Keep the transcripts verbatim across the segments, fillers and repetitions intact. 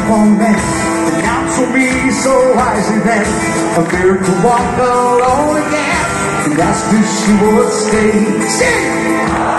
one man counsel me so wisely then, a fear to walk alone again, and asked if she would stay. Sing!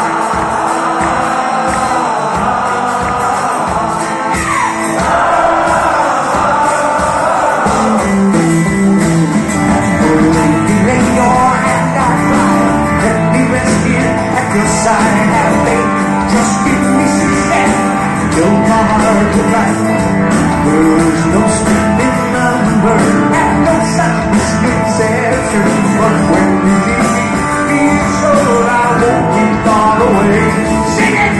There's no strength in number, and no such misconception. But when you leave me, be sure I won't be far away. Sing it!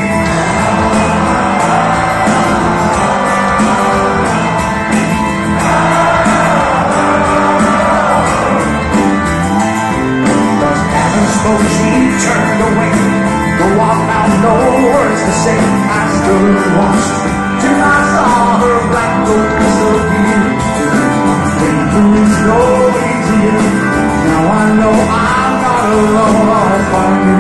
Cause heaven spoke, she turned away. No walk out, no words to say. I stood and watched till I saw her black gold disappear. Things go easier. Now I know I'm not alone. I'll find